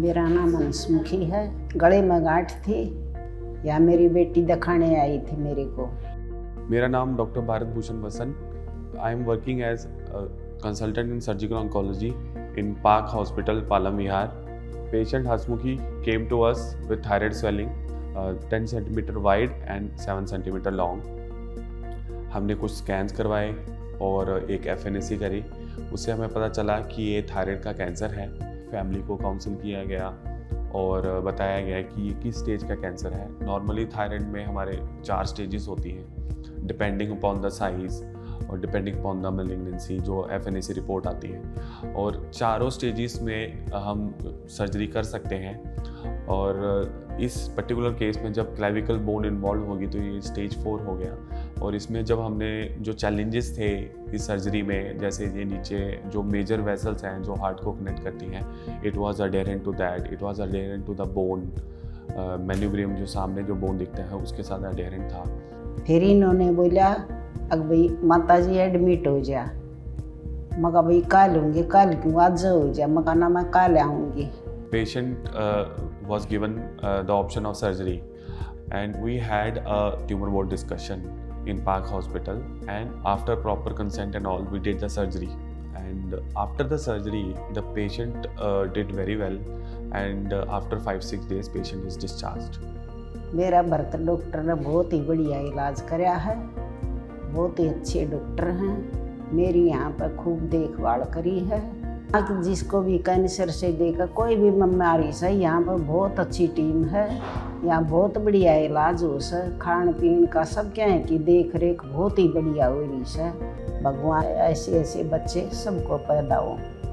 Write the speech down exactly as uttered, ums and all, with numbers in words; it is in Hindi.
मेरा नाम हंसमुखी है। गले में गांठ थी, या मेरी बेटी दिखाने आई थी मेरे को। मेरा नाम doctor Bharat Bhushan Vasant. I am working as consultant in surgical oncology in park hospital Palam Vihar. Patient Hansmukhi came to us with thyroid swelling ten centimetre wide and seven centimetre long. हमने कुछ स्कैन्स करवाए और एक एफ एन ए सी करी। उससे हमें पता चला कि ये थायराइड का कैंसर है। फैमिली को काउंसिल किया गया और बताया गया कि ये किस स्टेज का कैंसर है। नॉर्मली थायराइड में हमारे चार स्टेजेस होती हैं डिपेंडिंग अपॉन द साइज़ और डिपेंडिंग अपॉन द मैलिग्नेंसी, जो F N A C report आती है। और चारों स्टेजेस में हम सर्जरी कर सकते हैं। और इस पर्टिकुलर केस में जब क्लेविकल बोन इन्वॉल्व होगी तो ये स्टेज फोर हो गया। और इसमें जब हमने जो चैलेंजेस थे इस सर्जरी में, जैसे ये नीचे जो मेजर वेसल्स हैं जो हार्ट को कनेक्ट करती हैं, it was adherent to that, it was adherent to the bone. Manubrium जो सामने जो बोन दिखता है उसके साथ अडेरेंट था। फिर इन्होंने बोला अग भाई माता जी एडमिट हो जा। मगा भाई कल होंगे, कल क्यों, आज हो जा। मगा ना मैं कल आऊँगी। Patient uh, was given uh, the option of surgery, and we had a tumor board discussion in Park Hospital, and after proper consent and all, we did the surgery. And after the surgery, the patient uh, did very well, and uh, after five six days, patient is discharged. मेरा भरत डॉक्टर ने बहुत ही बढ़िया इलाज कराया है, बहुत ही अच्छे डॉक्टर हैं। मेरी यहाँ पर खूब देखभाल करी है। जिसको भी कैंसर से देखा कोई भी बीमारी से, यहाँ पर बहुत अच्छी टीम है। यहाँ बहुत बढ़िया इलाज हो से, खान पीन का सब क्या है कि देख रेख बहुत ही बढ़िया हो रही है। भगवान ऐसे ऐसे बच्चे सबको पैदा हो।